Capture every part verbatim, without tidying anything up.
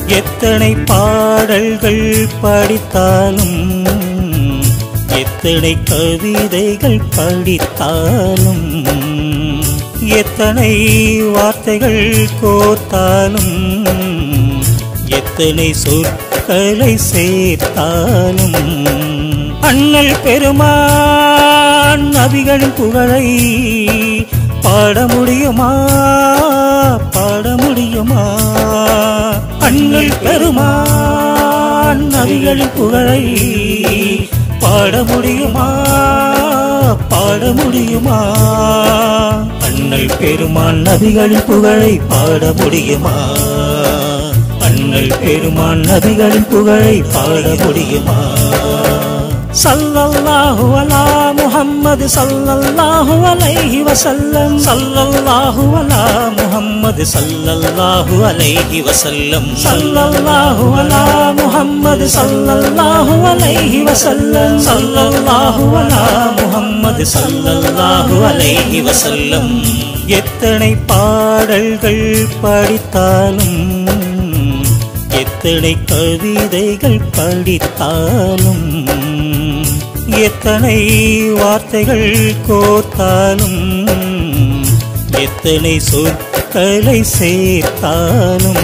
எத்தனை பாடல்கள் படித்தாலும் எத்தனை கவிதைகள் படித்தாலும் எத்தனை வார்த்தைகள் கோர்த்தாலும் எத்தனை சொற்களை சேர்த்தாலும் அண்ணல் பெருமான் நபிகளின் புகழை பாட முடியுமா பாட முடியுமா அண்ணல் பெருமான் நபிகளின் புகழை பாட முடியுமா பாட முடியுமா அண்ணல் பெருமான் நபிகளின் புகழை பாட முடியுமா அண்ணல் பெருமான் நபிகளின் புகழை பாட முடியுமா சல்லல்லாஹு அலா முஹம்மது சல்லல்லாஹு அலைஹி வஸல்லம் சல்லல்லாஹு அலா முஹம்மது சல்லல்லாஹு அலைஹி வஸல்லம் சல்லல்லாஹு அலா முஹம்மது சல்லல்லாஹு அலைஹி வஸல்லம் சல்லல்லாஹு அலா முஹம்மது சல்லல்லாஹு அலைஹி வஸல்லம் எத்தனை பாடல்கள் படித்தாலும் எத்தனை கவிதைகள் படித்தாலும் எத்தனை வார்த்தைகள் கோர்த்தாலும் எத்தனை சொற்களை சேர்த்தாலும்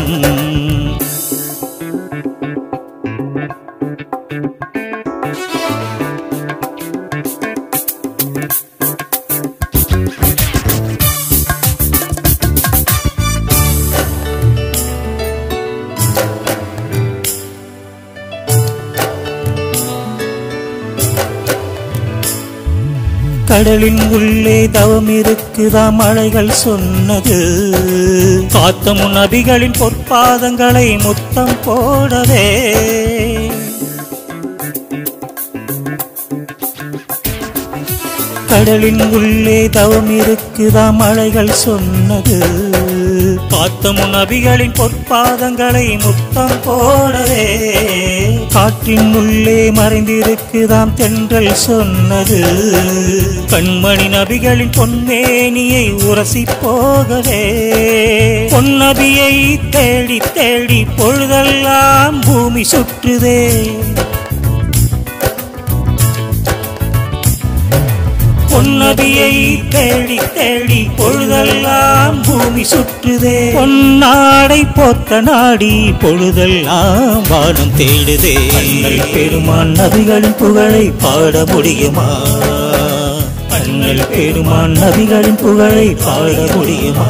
கடலின் உள்ளே தவம் இருக்குதாம் மழைகள் சொன்னது காத்தமுன் நபிகளின் பொற்பாதங்களை முத்தம் போடவே கடலின் உள்ளே தவம் இருக்குதாம் மழைகள் சொன்னது காத்தமுன் நபிகளின் பொற்பாதங்களை முத்தம் போடவே காற்றின் உள்ளே மறைந்திருக்குதாம் தென்றல் சொன்னது கண்மணி நபிகளின் பொன்மேனியை உரசி போகவே பொன்னபியை தேடி தேடி பொழுதெல்லாம் பூமி சுற்றுதே பொன்னபியை தேடி தேடி பொழுதெல்லாம் பூமி சுற்றுதே பொன்னாடை போத்த நாடி பொழுதெல்லாம் வானம் தேடுதே அண்ணல் பெருமான் நபிகளின் புகழை பாட முடியுமா அண்ணல் பெருமான் நபிகளின் புகழை பாட முடியுமா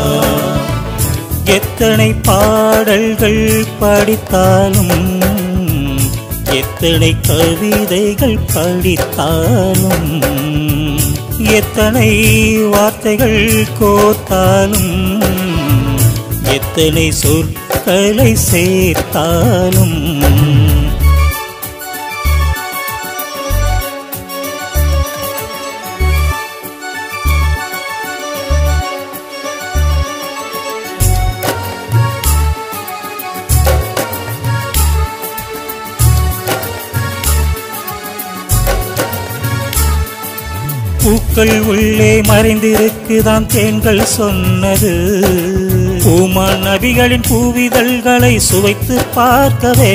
எத்தனை பாடல்கள் படித்தாலும் எத்தனை கவிதைகள் படித்தாலும் எத்தனை வார்த்தைகள் கோர்த்தாலும் எத்தனை சொற்களை சேர்த்தாலும் பூக்கள் உள்ளே மறைந்திருக்குதான் தேன்கள் சொன்னது பூமான் நபிகளின் பூவிதழ்களை சுவைத்து பார்க்கவே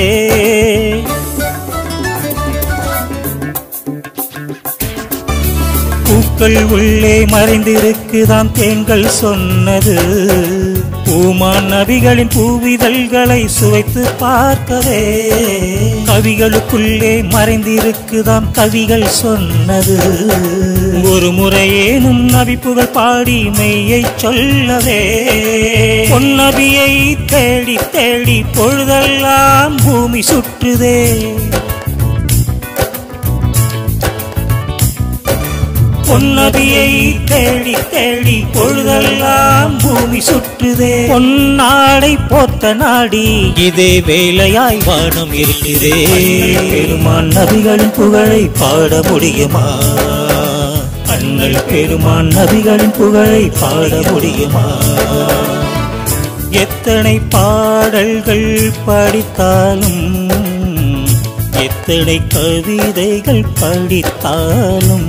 பூக்கள் உள்ளே மறைந்திருக்குதான் தேன்கள் சொன்னது பூமான் நபிகளின் பூவிதழ்களை சுவைத்து பார்க்கவே கவிகளுக்குள்ளே மறைந்திருக்குதாம் கவிகள் சொன்னது ஒரு முறையேனும் நபி புகழ் பாடி மெய்யை சொல்லவே பொன்னபியை தேடி தேடி பொழுதெல்லாம் பூமி சுற்றுதே பொன்னபியை தேடி தேடி பொழுதெல்லாம் பூமி சுற்றுதே பொன்னாடை போத்த நாடி இதே வேலையாய் வானம் இருக்கிறதே பெருமான் நபிகளின் புகழை பாட முடியுமா அண்ணல் பெருமான் நபிகளின் புகழை பாட முடியுமா எத்தனை பாடல்கள் படித்தாலும் எத்தனை கவிதைகள் படித்தாலும்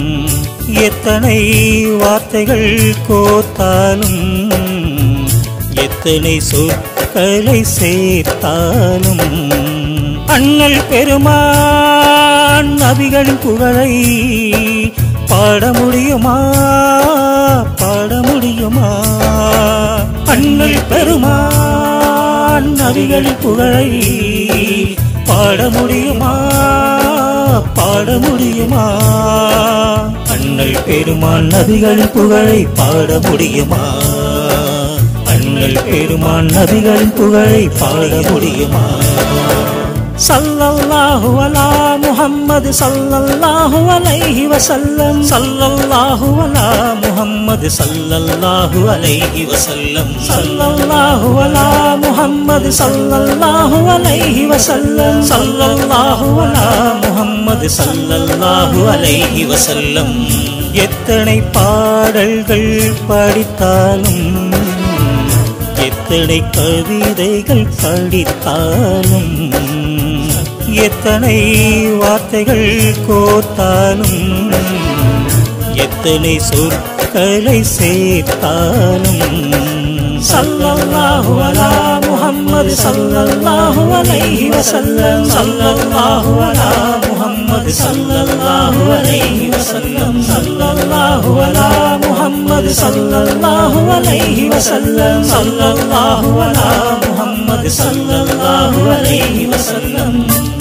எத்தனை வார்த்தைகள் கோர்த்தாலும் எத்தனை சொற்களை சேர்த்தாலும் அண்ணல் பெருமான் நபிகளின் புகழை பாட முடியுமா பாட முடியுமா அண்ணல் பெருமான் நபிகளின் புகழை பாட முடியுமா பாட முடியுமா அண்ணல் பெருமான் நபிகளின் புகழை பாட முடியுமா அண்ணல் பெருமான் நபிகளின் புகழை பாட முடியுமா சல்லல்லாஹு அலா முஹம்மது சல்லல்லாஹு அலைஹி வஸல்லம் சல்லல்லாஹு அலா முஹம்மது சல்லல்லாஹு அலைஹி வஸல்லம் சல்லல்லாஹு அலா முஹம்மது சல்லல்லாஹு அலைஹி வஸல்லம் சல்லல்லாஹு அலா முஹம்மது சல்லல்லாஹு அலைஹி வஸல்லம் எத்தனை பாடல்கள் படித்தாலும் எத்தனை கவிதைகள் படித்தாலும் எத்தனை வார்த்தைகள் கோர்த்தாலும் எத்தனை சொற்களை சேர்த்தாலும் சல்லல்லாஹு அலா முஹம்மது சல்லல்லாஹு அலைஹி வஸல்லம் சல்லல்லாஹு அலா முஹம்மது சல்லல்லாஹு அலைஹி வஸல்லம் சல்லல்லாஹு அலா முஹம்மது சல்லல்லாஹு அலைஹி வஸல்லம் சல்லல்லாஹு அலா முஹம்மது சல்லல்லாஹு அலைஹி வஸல்லம்